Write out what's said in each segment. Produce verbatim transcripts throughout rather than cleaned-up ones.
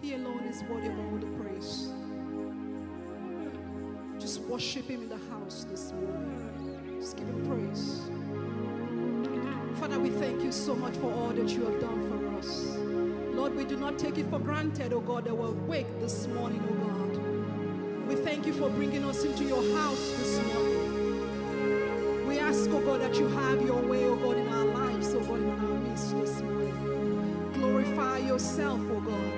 He alone is worthy of all the praise. Just worship him in the house this morning. Just give him praise. Father, we thank you so much for all that you have done for us. Lord, we do not take it for granted, oh God, that we're awake this morning, oh God. We thank you for bringing us into your house this morning. We ask, oh God, that you have your way, oh God, in our lives, oh God, in our midst this morning. Glorify yourself, oh God.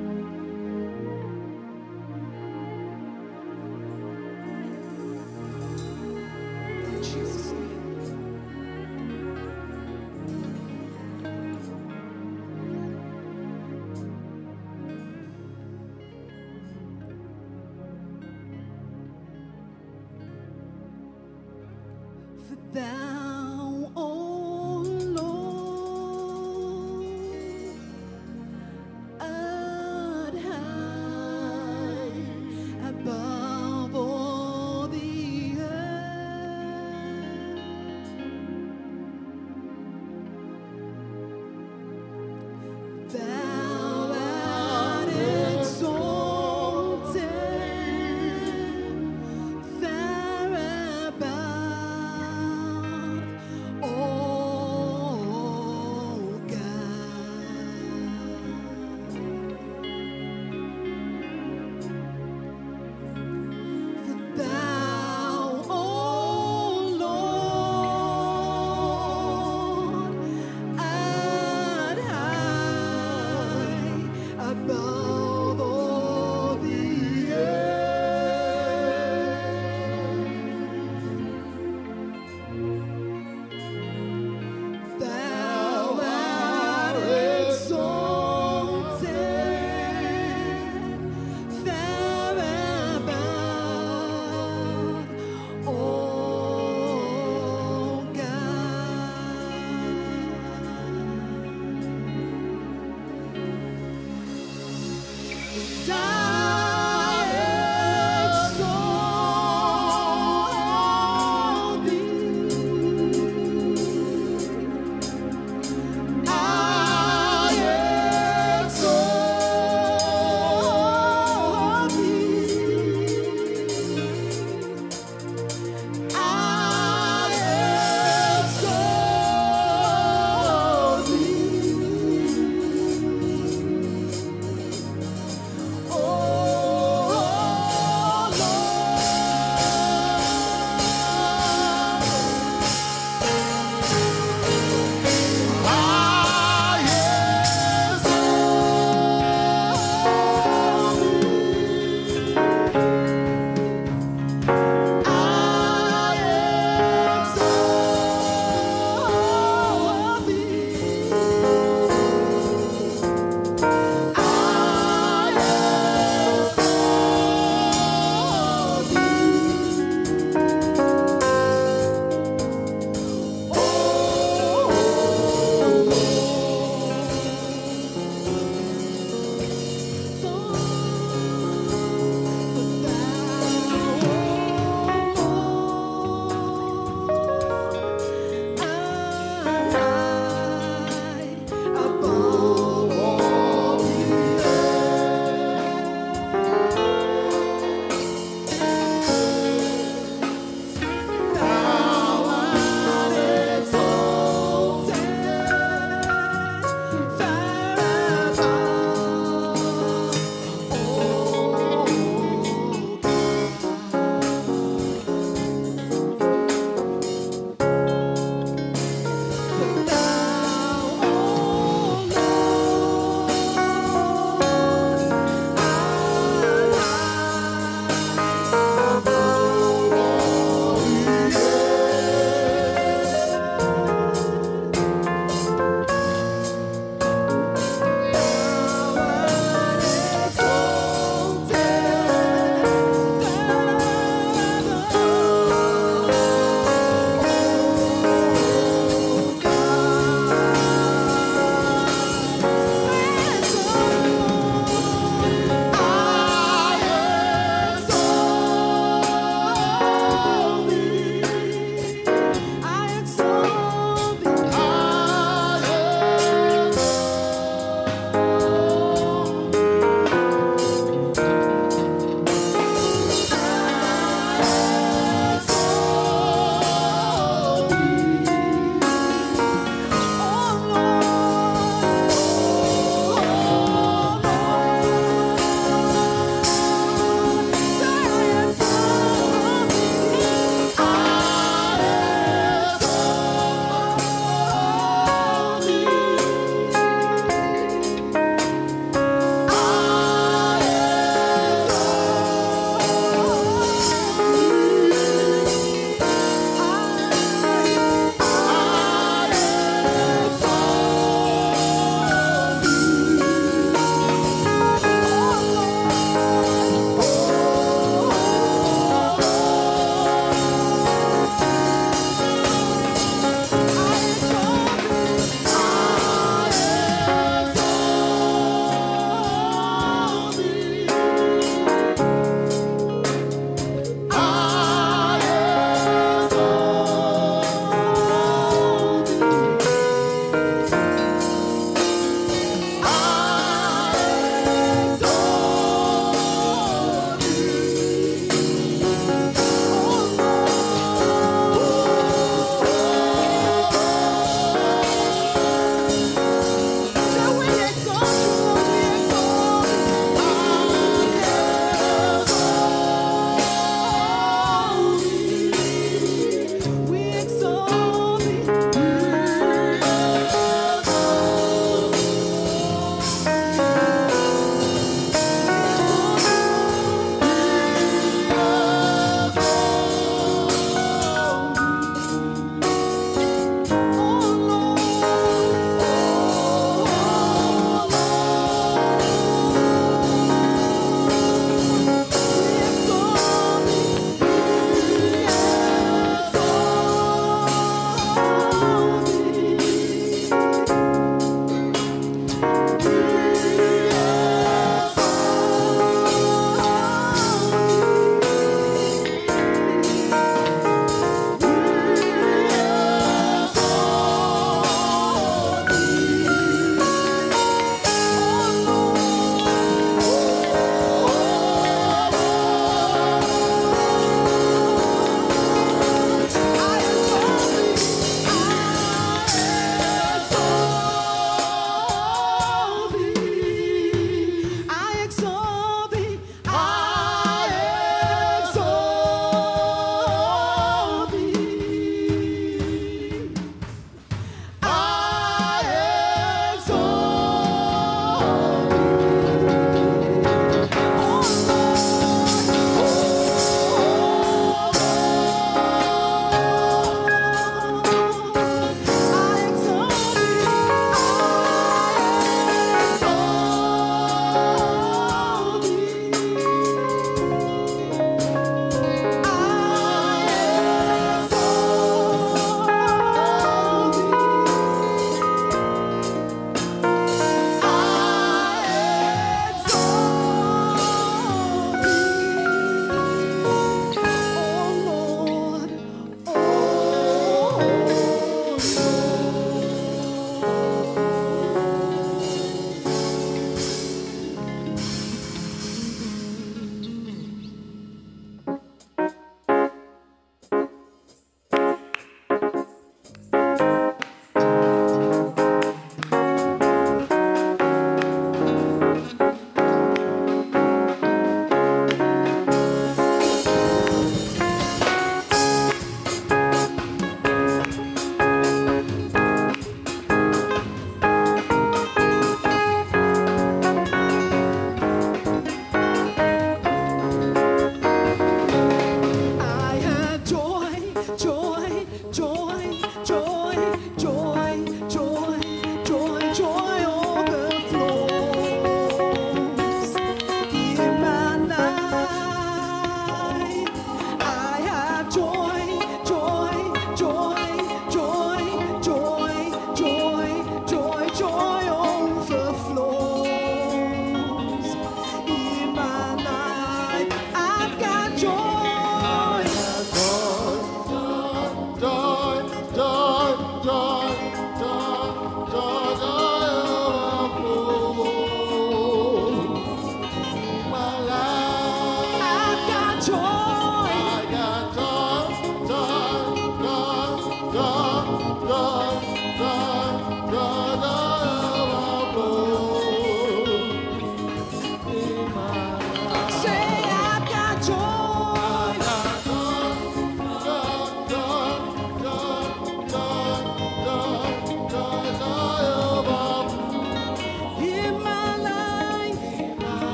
In Jesus' name. Thou, O Lord, art high above all the earth. Thou art exalted far above all gods. For thou, O Lord, art high above all the earth. Thou art exalted far above all gods. And I exalt thee. I exalt thee. I exalt thee. Oh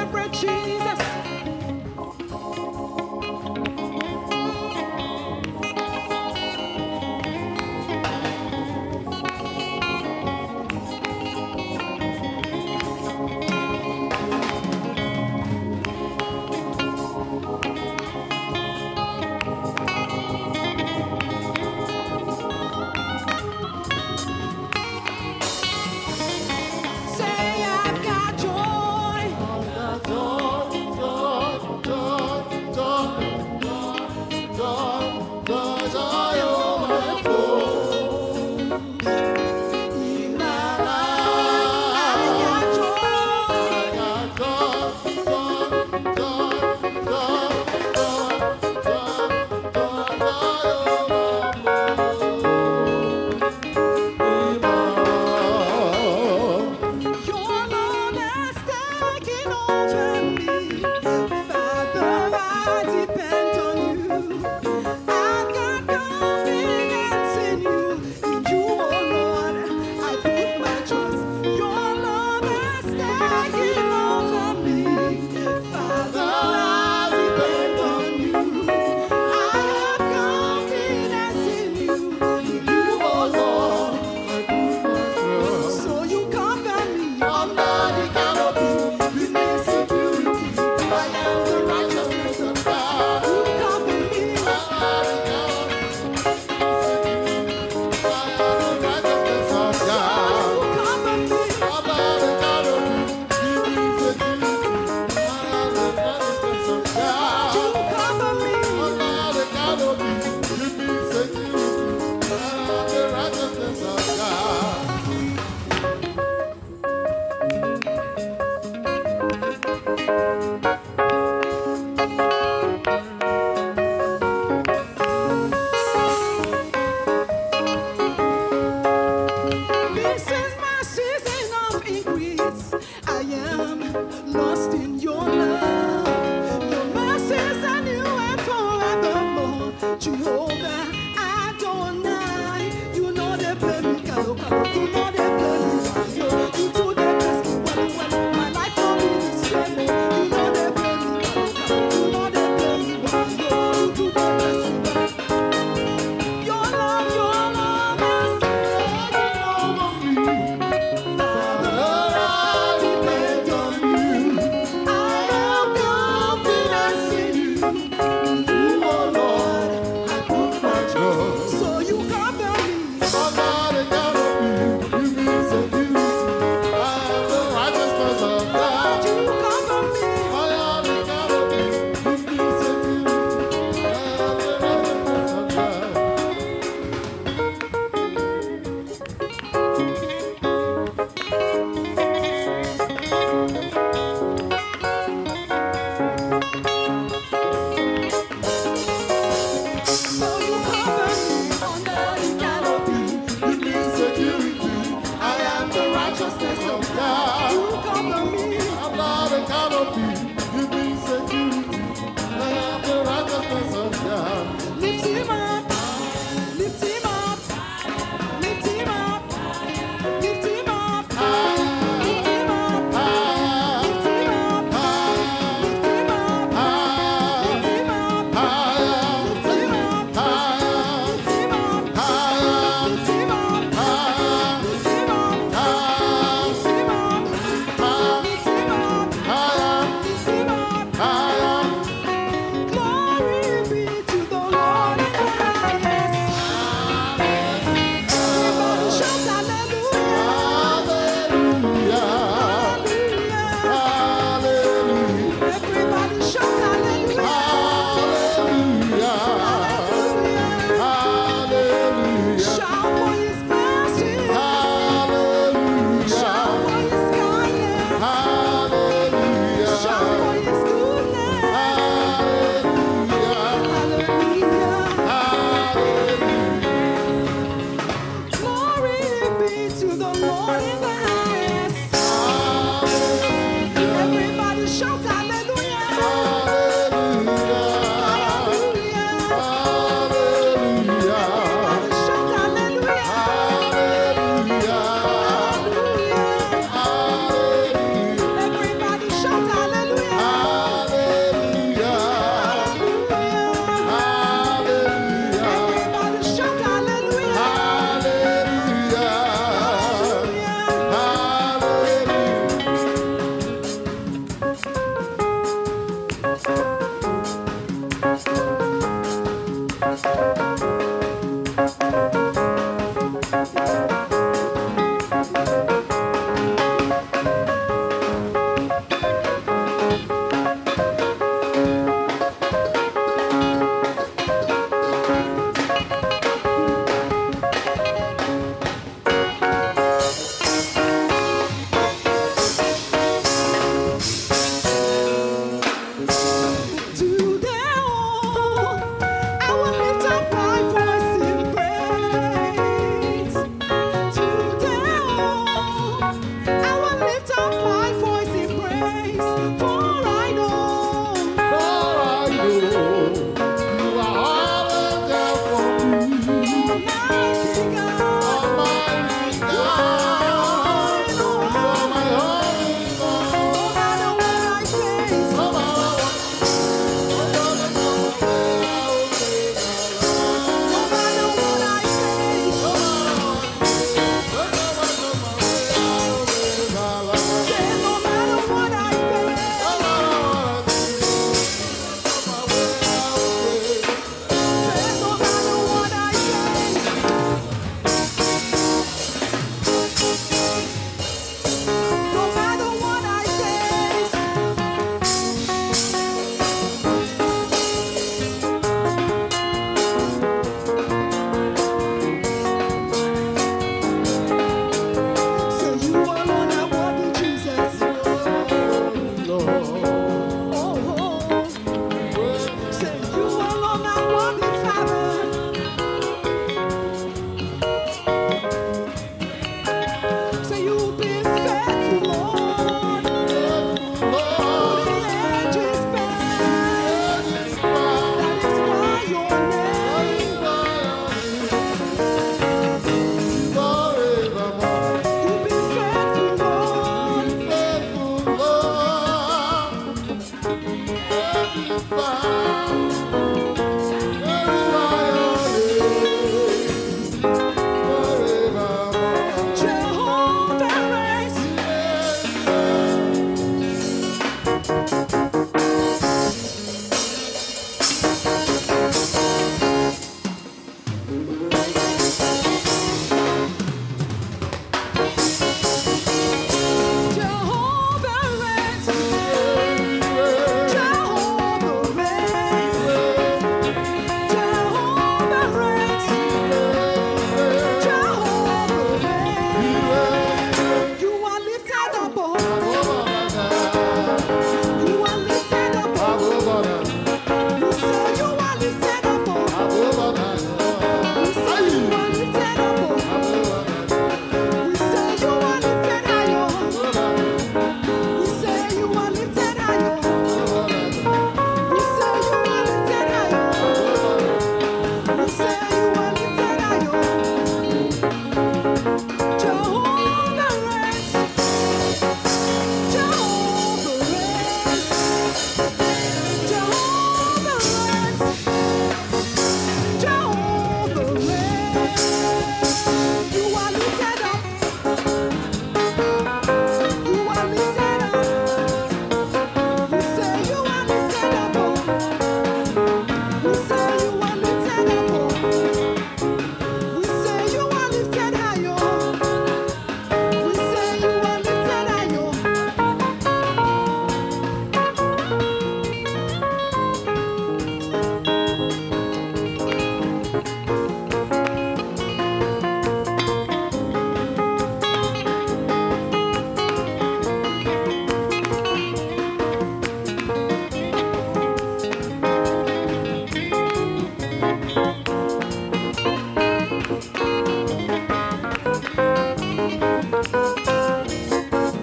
celebrate Jesus. Say, I've got joy.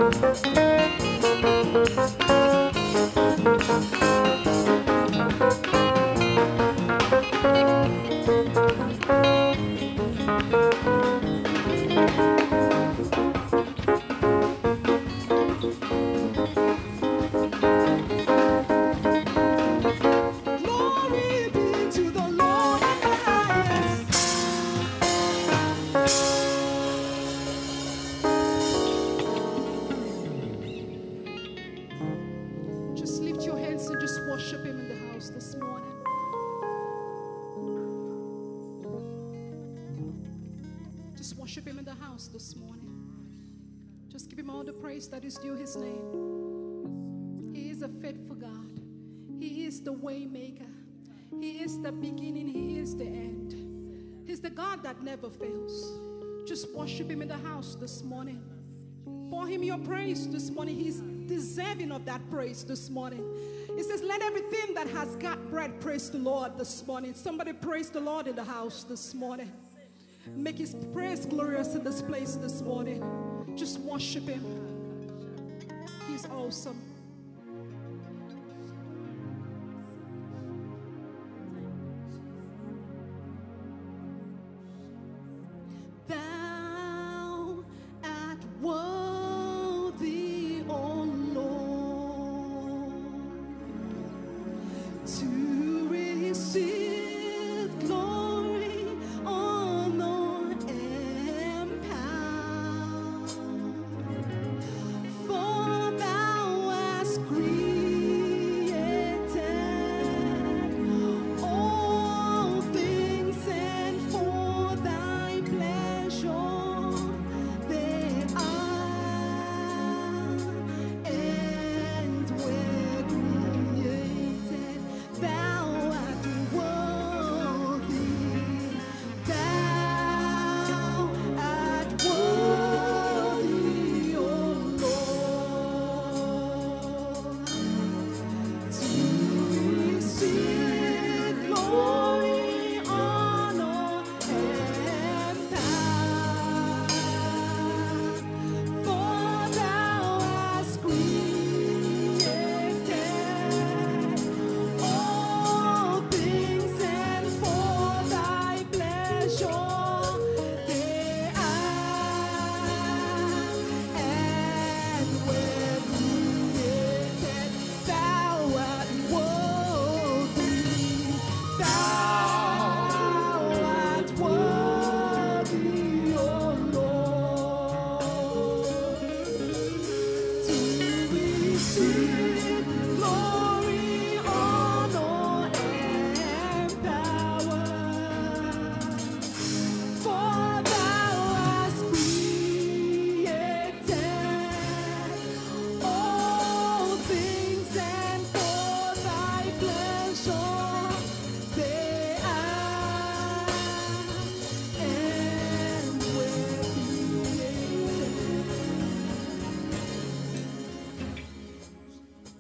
That is due his name. He is a faithful God. He is the way maker. He is the beginning. He is the end. He's the God that never fails. Just worship him in the house this morning. Pour him your praise this morning. He's deserving of that praise this morning. He says, let everything that has got breath praise the Lord this morning. Somebody praise the Lord in the house this morning. Make his praise glorious in this place this morning. Just worship him. He's awesome. Thou art worthy, O Lord, to receive glory, honor, and power. For thou hast created all things, and for thy pleasure they are and were created. Thou art worthy, thou art worthy, O Lord, to receive glory, honor, and power. For thou hast created all things, and for thy pleasure they are and were created. Thou art worthy, thou art worthy, O Lord, to receive glory, honor, and power. For thou hast created all things, and for thy pleasure they are and were created.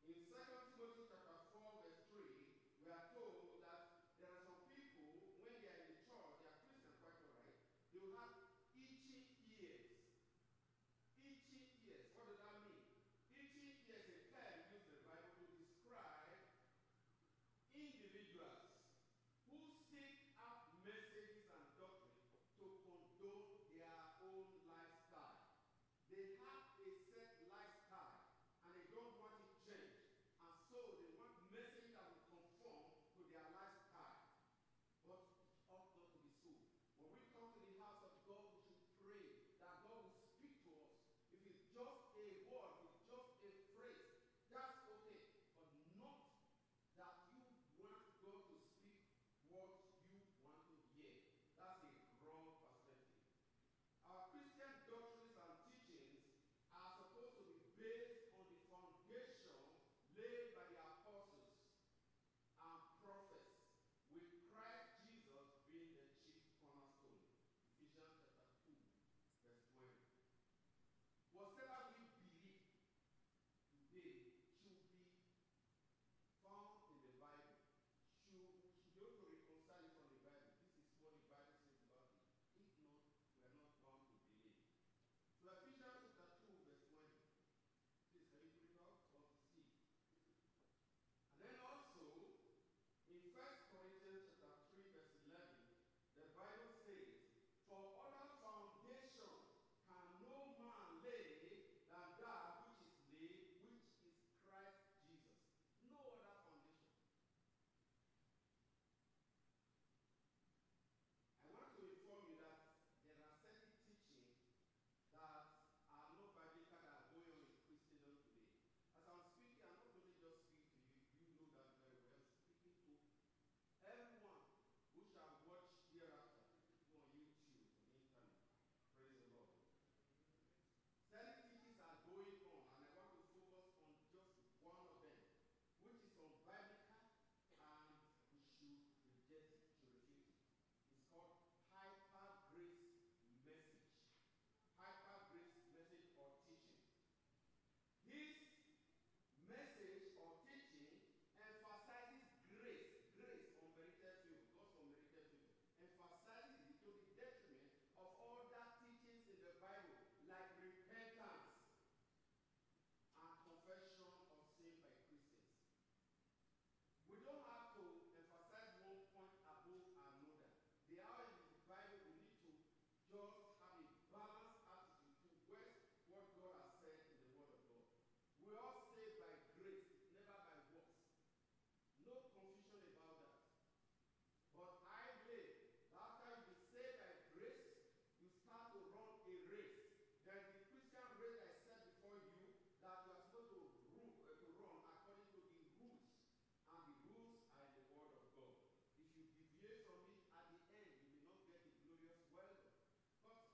In Second Timothy chapter four, verse three, we are told that there are some people, when they are in the church, they are Christian, quite all right, they will have itching ears. Itching ears. What does that mean? Itching ears is a term used in the Bible to describe individuals who seek out messages and doctrine to condone their own lifestyle. They have a set lifestyle and they don't want it changed. And so they want messages that will conform to their lifestyle. But it ought not to be so. When we come to the house of God, we should pray that God will speak to us. If it's just a word, if it's just a phrase, that's okay. But not that you want God to speak what you want to hear. That's a wrong perspective. Our Christian doctrines and teachings are supposed to be based on the foundation laid by the apostles and prophets, with Christ Jesus being the chief cornerstone. Ephesians chapter two, verse twenty. Whatever we believe today should be found in the Bible. Should, we should be able to reconcile it from the Bible. This is what the Bible says about it. If not, we are not bound to believe. So Ephesians chapter two, verse twenty. Please, can you put it out or see? And then also, in First Corinthians chapter three, verse eleven, the Bible says, "For other foundation can no man lay than that which is laid, which is Christ Jesus." No other foundation. I want to inform you that there are certain teachings that are not biblical that are going on in Christendom today. As I'm speaking, I'm not going to just speak to you. You know that very well. I'm speaking to everyone who shall watch hereafter on YouTube, on the internet. Praise the Lord. Certain teachings are going on, and I want to focus on just one of them, which is unbiblical, and we should reject it, should refute it. It's called hyper grace message. Hyper grace message or teaching. This message or teaching emphasizes grace, grace, unmerited favor, God's unmerited favor, emphasizes it to the detriment of other teachings in the Bible, like repentance and confession of sin by Christians. We don't have to emphasize one point above another. They are in the Bible. We need to just have a balanced attitude towards what God has said in the Word of God. We all saved by grace, never by works. No confusion about that. But I believe that after you be saved by grace, you start to run a race. There is the Christian race I said before you that you are supposed to run, uh, to run according to the rules. And the rules are in the Word of God. If you deviate from it, at the end, you will not get the glorious welcome. But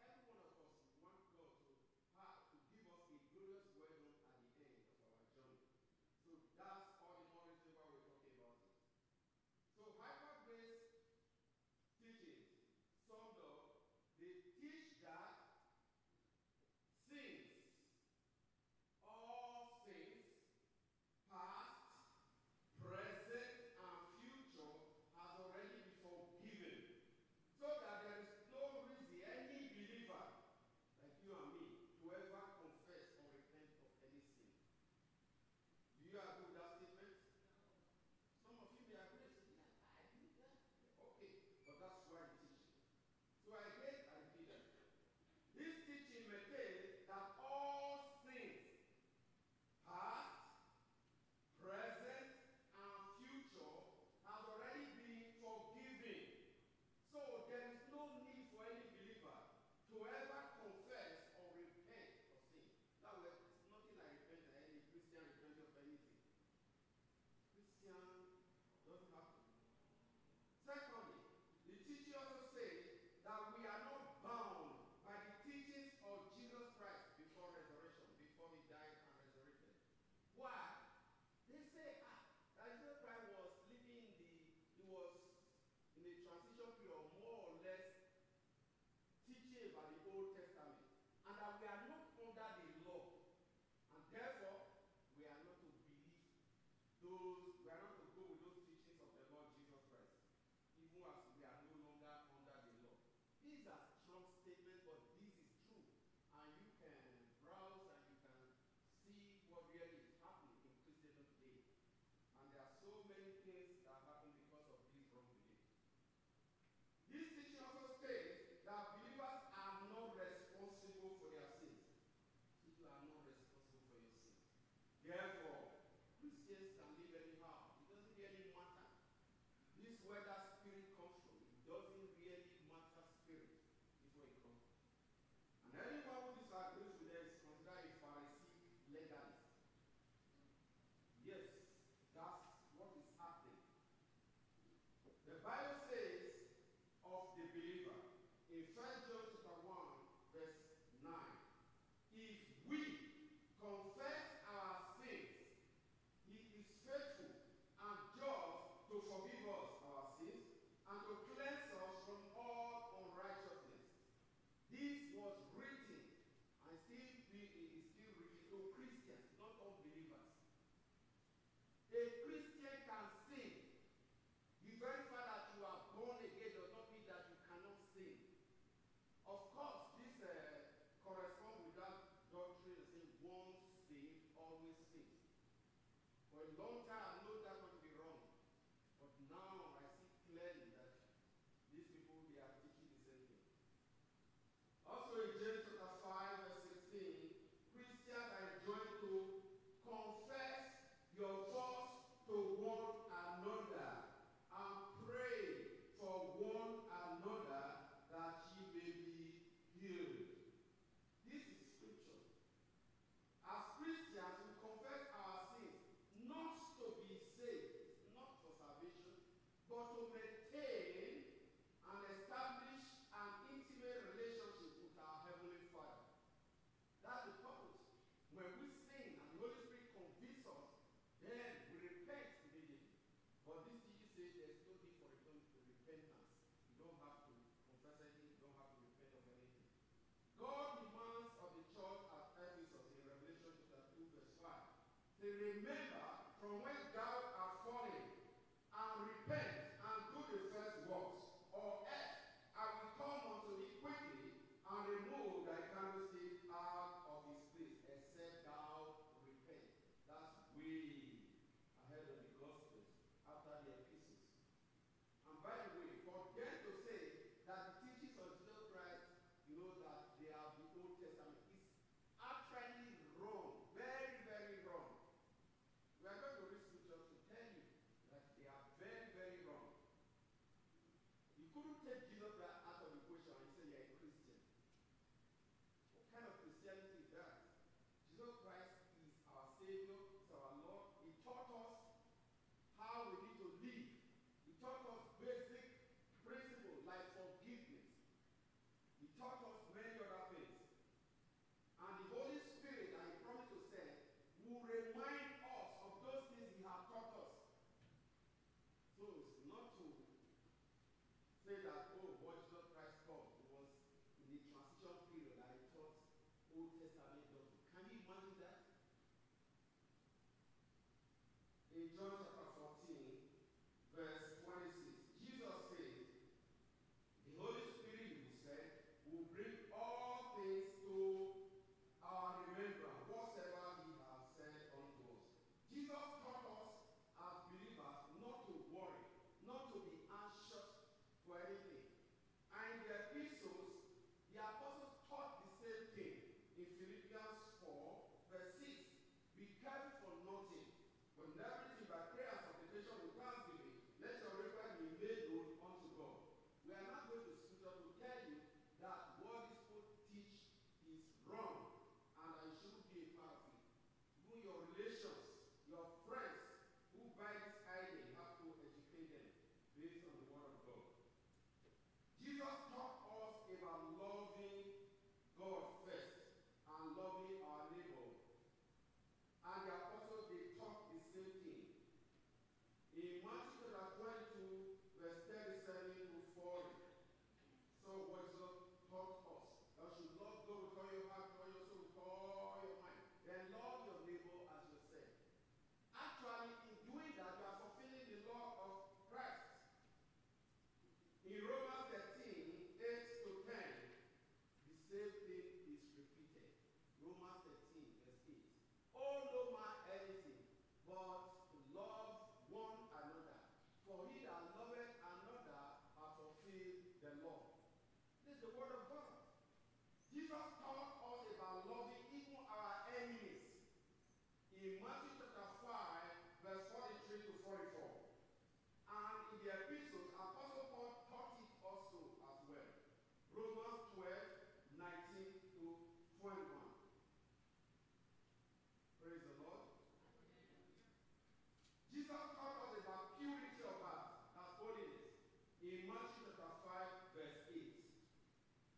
First John chapter one, verse nine. If we confess our sins, he is faithful and just to forgive us our sins and to cleanse us from all unrighteousness. This was written and still be, is still written to Christians, not unbelievers. A Christian can sin. The very fact that you are born again does not mean that you cannot sin. Of course, this uh, corresponds with that doctrine that says once saved, always saved. For a long time, I know that not to be wrong. But now I see clearly that these people, they are teaching the same thing. Also in James chapter five, verse sixteen, Christians are enjoined to confess your faults to one another and pray for one another that ye may be healed. This is scripture. As Christians, we confess our sins, not to be saved, not for salvation, but to maintain and establish an intimate relationship with our Heavenly Father. That's the purpose. When we sin and the Holy Spirit convicts us, then we repent immediately. But this teaching says there's no need for return to repentance. You don't have to confess anything, you don't have to repent of anything. God demands of the church at Ephesus in Revelation chapter two, verse five, to remember from when thou art fallen, and repent and do the first works, or else I will come unto thee quickly and remove thy candlestick out of his place, except thou repent. That's way ahead of the Gospels, after the epistles. And by the way, for them to say that the teachings of Jesus Christ, you know, that they are the Old Testament, is actually wrong. Very, very wrong. We are going to read scriptures to tell you that they are very, very wrong. You couldn't take Jesus Christ out of the equation and say you're a Christian. What kind of Christianity is that? Jesus Christ is our Savior, is our Lord. He taught us how we need to live. He taught us basic principles like forgiveness. He taught us many other things. And the Holy Spirit that he promised to send will remind us of those things he has taught us. So it's not to say that, oh, what Jesus Christ taught was in the transition period that he taught Old Testament doctrine. Can you imagine that? In John chapter fourteen, verse twenty-six, Jesus says, the Holy Spirit, he said, will bring all things to our remembrance, whatsoever he has said unto us. Jesus taught us as believers not to worry, not to be anxious for anything. And in the epistles, the apostles taught the same thing in Philippians four, verse six. Be careful for nothing, but in everything by prayer and supplication with thanksgiving, let your request be made known unto God. We are not going to scripture to tell you that what these people teach is wrong and that you shouldn't be a part of it. Even your relations, your friends who buy this idea, you have to educate them based on the word of God. Jesus taught us about loving God first and loving our neighbor. And the apostles, they taught the same thing. In Matthew chapter twenty-two, verse thirty-seven to forty. So what Jesus taught us, thou should love God with all your heart, with all your soul, with all your mind. Then love your neighbor as yourself. Actually, in doing that, you are fulfilling the law of Christ. In Romans thirteen, eight to ten, the same thing is repeated. Romans thirteen, verse eight. Oh, no man anything, but love one another. For he that loveth another hath fulfilled the law. This is the word of God. Jesus taught us about loving even our enemies. In Matthew chapter five, verse forty-three to forty-four. And in the epistles, Apostle Paul taught it also as well. Romans twelve, nineteen to twenty-one. Praise the Lord. Jesus taught us about purity of heart, that's holiness. In Matthew chapter five, verse eight.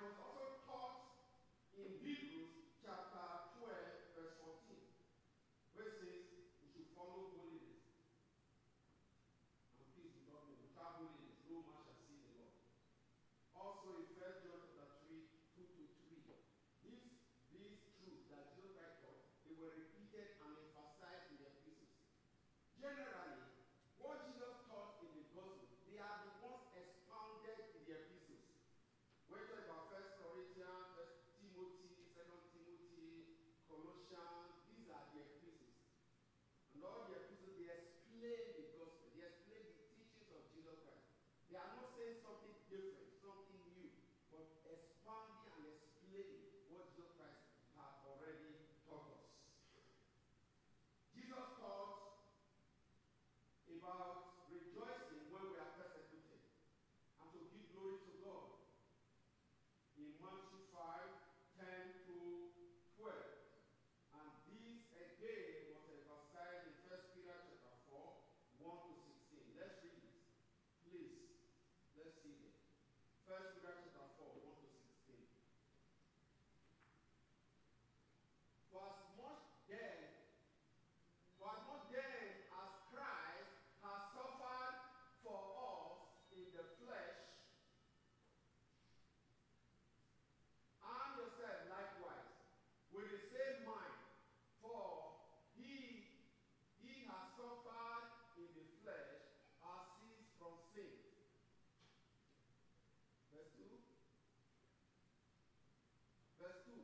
was also taught in Hebrews chapter twelve, verse fourteen, where it says we should follow holiness. And please do not know, without holiness, no man shall see the Lord. Also in First John chapter three, two to three, these, these truths that Jesus Christ taught, they were repeated and emphasized in the epistles. Generally, what Jesus taught in the gospel, they are the ones expounded in the epistles. When you talk about First Corinthians, First Timothy, Second Timothy, Colossians, these are the epistles. And all the epistles, they explain the gospel. They explain the teachings of Jesus Christ. They are not saying something different, something new, but expanding and explaining what Jesus Christ had already taught us. Jesus taught about rejoicing when we are persecuted and to give glory to God. In Matthew five, ten to twelve. And this again was emphasized in First Peter chapter four, one to sixteen. Let's read it. Please, let's see it. First Peter chapter four, one to sixteen. For as much then, for as much then as Christ has suffered for us in the flesh, arm yourself likewise with the same mind, for he he has suffered in the flesh, has ceased from sin. Verse two. Verse two.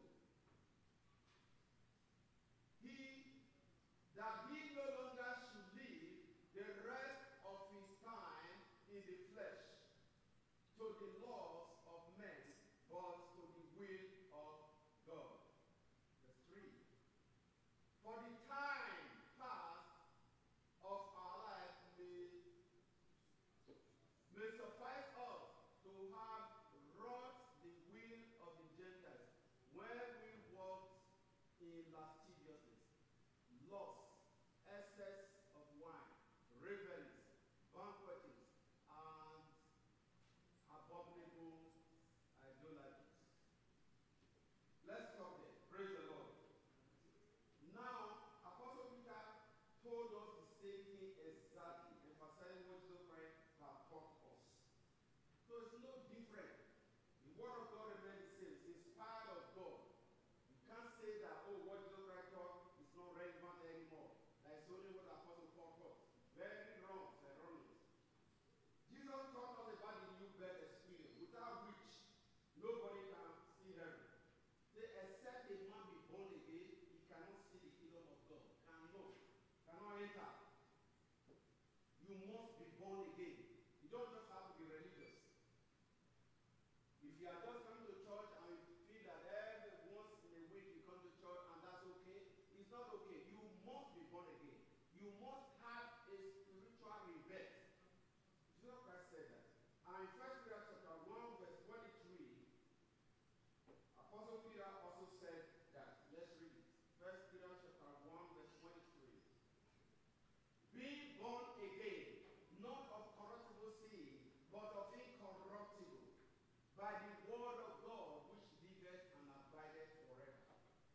He that he no longer should live the rest of his time in the flesh to the laws of men, but to the will of God. Verse three. For the time past of our life may, may suffice us to have wrought the will of the Gentiles when we walked in lasciviousness, lust, excess of wine, revelings, banquetings, and abominable idolatries. Let's stop there. Praise the Lord. Now, Apostle Peter told us the same thing exactly, emphasizing what Jesus Christ had taught us. So it's no different. The word of God remains the same. It's inspired of God. You can't say that, oh, what Jesus Christ taught is not relevant anymore. That is only what Apostle Paul taught. Very wrong, erroneous. Jesus taught us about the new birth experience, without which nobody can see heaven. Say, except a man be born again, he cannot see the kingdom of God. Cannot. Cannot enter. You must be born again. You don't just have to be religious. If you are just coming to church and you feel that every once in a week you come to church and that's okay, it's not okay. You must be born again. You must have a spiritual rebirth. Jesus Christ said that. And in First Peter chapter one, verse twenty-three, Apostle Peter also said that. Let's read it. First Peter chapter one, verse twenty-three. Being born again, not of corruptible seed, but of incorruptible, by the word of God which liveth and abideth forever.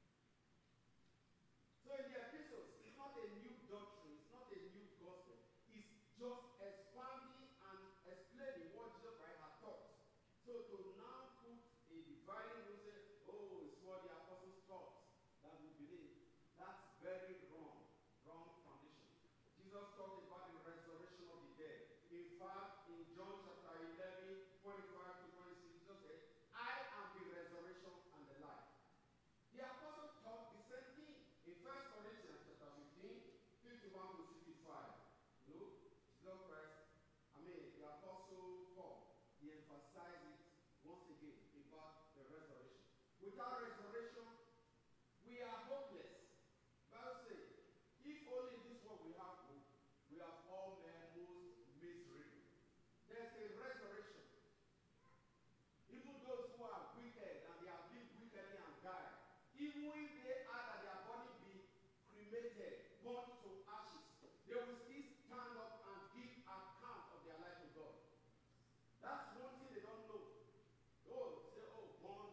So in the epistles, it's not a new doctrine, it's not a new gospel. It's just expanding and explaining what Jesus Christ had taught. So to now put a dividing rule, say, oh, it's what the apostles taught that we believe, that's very wrong. Wrong foundation. Jesus talked about the resurrection of the dead. In fact, in John chapter eleven, twenty-five to twenty-six, Jesus said, I am the resurrection and the life. The apostle taught the same thing in First Corinthians chapter fifteen, fifty-one to fifty-five. You know, Jesus Christ, I mean, the apostle Paul, he emphasized it once again about the resurrection. Without resurrection, we are hopeless. Bible says, if only this one we have hope, we have all men most miserable. There's a resurrection. Even those who are wicked and they have lived wickedly and died, even if they are that their body be cremated, burnt to ashes, they will still stand up and give account of their life to God. That's one thing they don't know. Oh, say, oh, born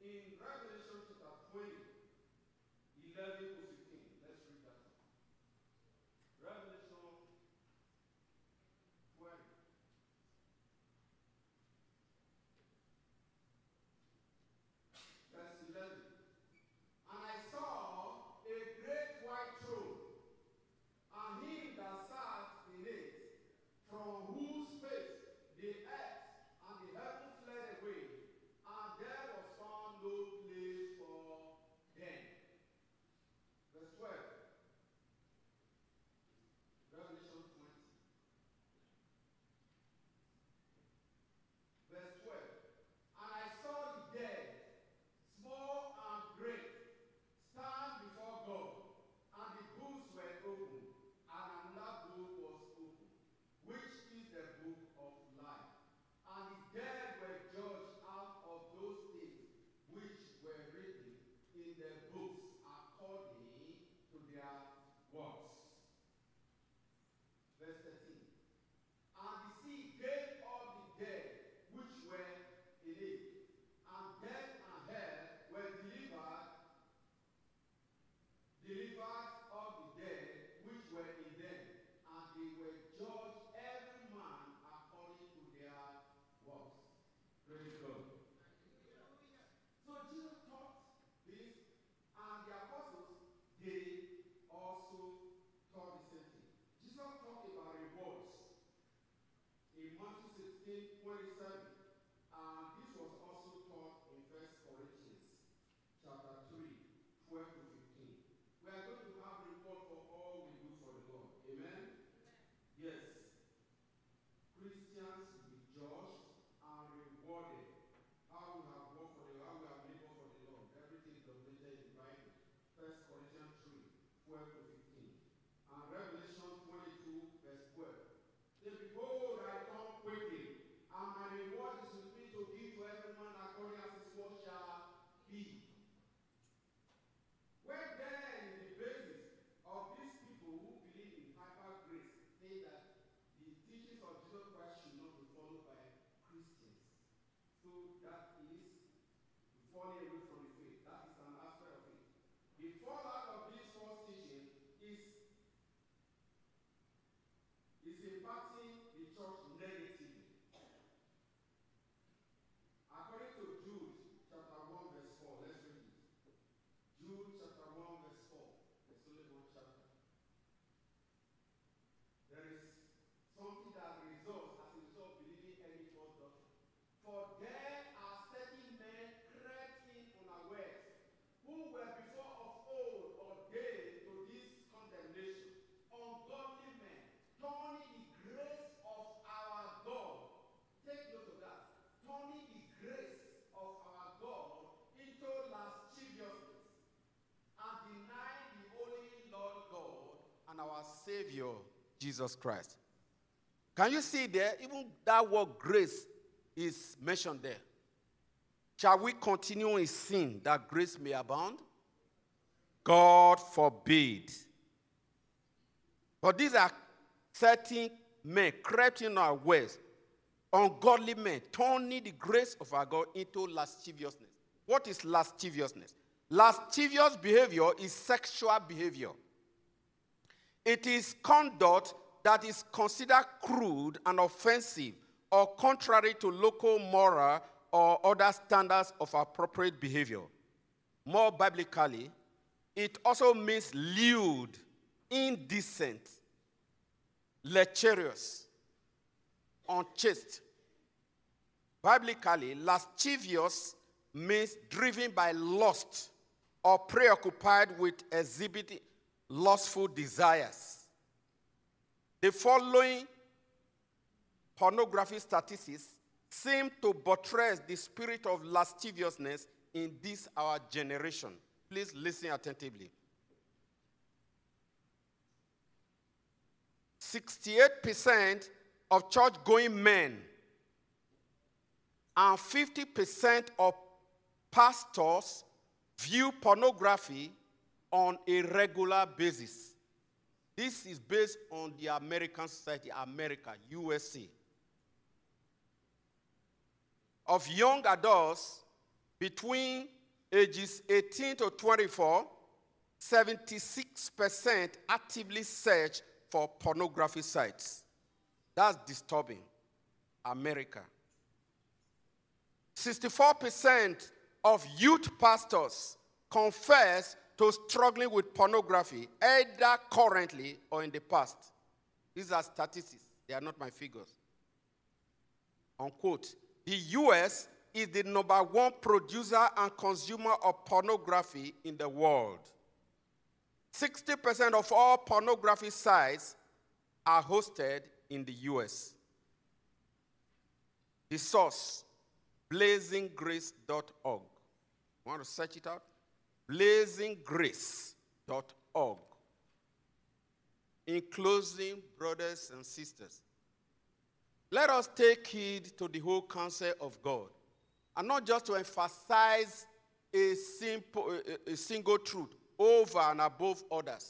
In Revelation chapter twenty, eleven to fifteen, let's read that. Revelation twenty. Verse eleven. And I saw a great white throne, and him that sat in it, from whose face the earth and the heaven fled away, and there was found no place for them. Verse twelve. Revelation twenty. Verse twelve. And I saw the dead, small and great, stand before God, and the books were opened, and another book was opened, which is the book of life. And the dead were judged out of those things which were written in the books according to their works. Verse thirteen. And the sea gave up the dead which were in it, and death and hell were delivered, delivered of the dead which were in them, and they were judged every man according to their works. Praise God. So Jesus taught this, and the apostles, they also taught the same thing. Jesus talked about rewards in Matthew sixteen, twenty-seven, and this was also taught in First Corinthians chapter three, twelve to fifteen. We are going to have reward for all we do for the Lord. Amen? Yes. Christians will be judged and rewarded. How we have worked for the how we have labored for the Lord. Everything is documented in the Bible. First Corinthians three, twelve to fifteen. And Revelation twenty-two, verse twelve. Then behold, I come quickly, and my reward is with me to give to every man according as his work shall be. Where then is the basis of these people who believe in hyper grace say that the teachings of Jesus Christ should not be followed by Christians? So that is falling away from the faith. That is an aspect of it. The fallout of this false teaching is is impacting the church negatively. According to Jude chapter one, verse four, let's read it. Jude chapter one, verse four. There's only one chapter. There is something that results as a result of believing any false doctrine. For there are certain men crept in unawares, who were before of old ordained to this condemnation, ungodly men, turning the grace of our God. Take note of that. Turning the grace of our God into lasciviousness, and denying the only Lord God and our Savior, Jesus Christ. Can you see there? Even that word grace is mentioned there. Shall we continue in sin that grace may abound? God forbid. But these are certain men crept in our ways, ungodly men, turning the grace of our God into lasciviousness. What is lasciviousness? Lascivious behavior is sexual behavior. It is conduct that is considered crude and offensive or contrary to local moral or other standards of appropriate behavior. More biblically, it also means lewd, indecent, lecherous, unchaste. Biblically, lascivious means driven by lust or preoccupied with exhibiting lustful desires. The following pornography statistics seem to buttress the spirit of lasciviousness in this our generation. Please listen attentively. sixty-eight percent of church-going men and fifty percent of pastors view pornography on a regular basis. This is based on the American society, America, U S A. Of young adults between ages eighteen to twenty-four, seventy-six percent actively search for pornography sites. That's disturbing. America. sixty-four percent of youth pastors confess to struggling with pornography, either currently or in the past. These are statistics. They are not my figures. Unquote. The U S is the number one producer and consumer of pornography in the world. sixty percent of all pornography sites are hosted in the U S. The source, blazing grace dot org. Want to search it out? blazing grace dot org. In closing, brothers and sisters, let us take heed to the whole counsel of God, and not just to emphasize a, simple, a, a single truth over and above others.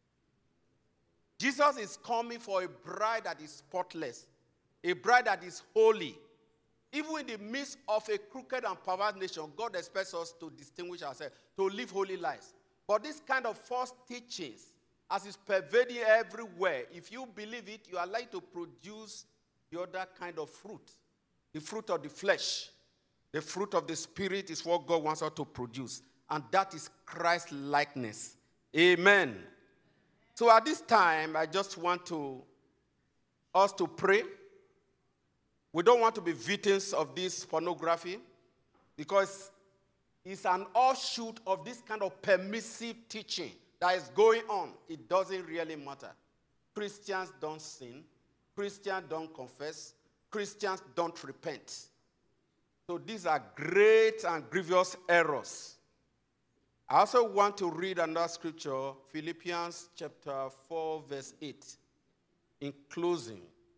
Jesus is coming for a bride that is spotless, a bride that is holy. Even in the midst of a crooked and perverse nation, God expects us to distinguish ourselves, to live holy lives. But this kind of false teachings, as is pervading everywhere, if you believe it, you are likely to produce the other kind of fruit. The fruit of the flesh. The fruit of the Spirit is what God wants us to produce. And that is Christ-likeness. Amen. So at this time, I just want to us to pray. We don't want to be victims of this pornography because it's an offshoot of this kind of permissive teaching that is going on. It doesn't really matter. Christians don't sin. Christians don't confess. Christians don't repent. So these are great and grievous errors. I also want to read another scripture, Philippians chapter four, verse eight, in closing.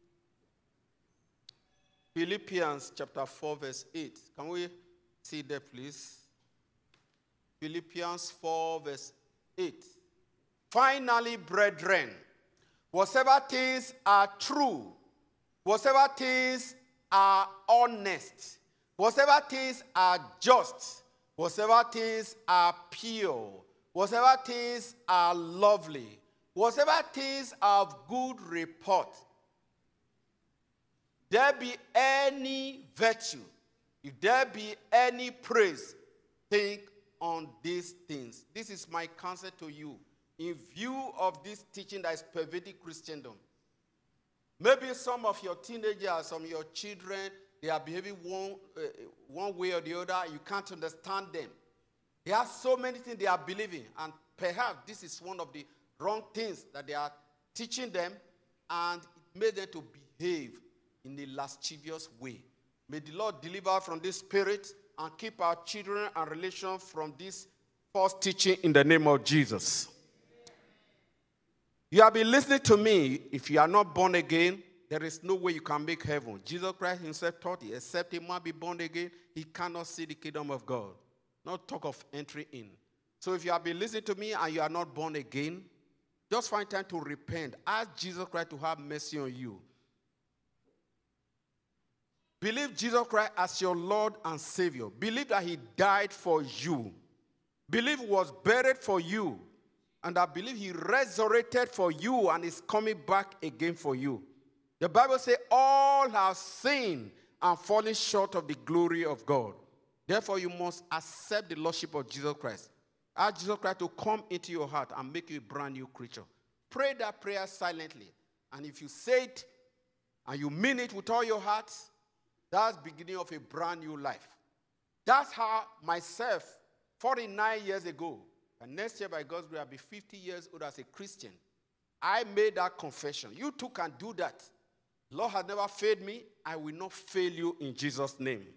Philippians chapter four, verse eight. Can we see that, please? Philippians four, verse eight. Finally, brethren, whatsoever things are true, whatsoever things are honest, whatsoever things are just, whatsoever things are pure, whatsoever things are lovely, whatsoever things are of good report, there be any virtue, if there be any praise, think on these things. This is my counsel to you in view of this teaching that is pervading Christendom. Maybe some of your teenagers, some of your children, they are behaving one, uh, one way or the other. You can't understand them. There are so many things they are believing, and perhaps this is one of the wrong things that they are teaching them, and it made them to behave in a lascivious way. May the Lord deliver from this spirit and keep our children and relations from this false teaching in the name of Jesus. You have been listening to me. If you are not born again, there is no way you can make heaven. Jesus Christ himself taught it. Except a man be born again, he cannot see the kingdom of God. Not talk of entry in. So if you have been listening to me and you are not born again, just find time to repent. Ask Jesus Christ to have mercy on you. Believe Jesus Christ as your Lord and Savior. Believe that he died for you. Believe he was buried for you. And I believe he resurrected for you and is coming back again for you. The Bible says all have sinned and fallen short of the glory of God. Therefore, you must accept the Lordship of Jesus Christ. Ask Jesus Christ to come into your heart and make you a brand new creature. Pray that prayer silently. And if you say it and you mean it with all your heart, that's the beginning of a brand new life. That's how myself, forty-nine years ago, and next year by God's grace, I'll be fifty years old as a Christian. I made that confession. You too can do that. The Lord has never failed me. I will not fail you in Jesus' name.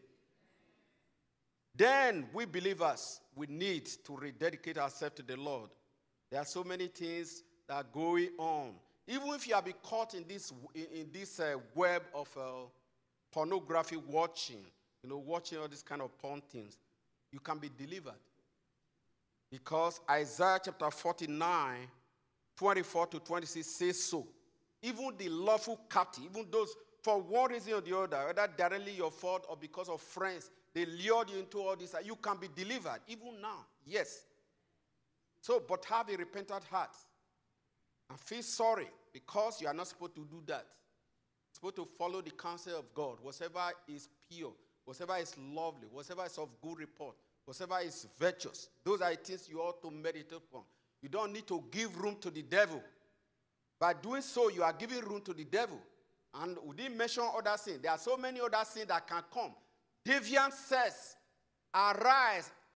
Then we believers, we need to rededicate ourselves to the Lord. There are so many things that are going on. Even if you have been caught in this, in, in this uh, web of uh, pornography watching, you know, watching all these kind of porn things, you can be delivered. Because Isaiah chapter forty-nine, twenty-four to twenty-six says so. Even the lawful captive, even those for one reason or the other, whether directly your fault or because of friends, they lured you into all this. You can be delivered even now. Yes. So, but have a repentant heart and feel sorry because you are not supposed to do that. You're supposed to follow the counsel of God. Whatever is pure, whatever is lovely, whatever is of good report, whatever is virtuous, those are the things you ought to meditate upon. You don't need to give room to the devil. By doing so, you are giving room to the devil. And we didn't mention other sins. There are so many other sins that can come. Deviant says, arise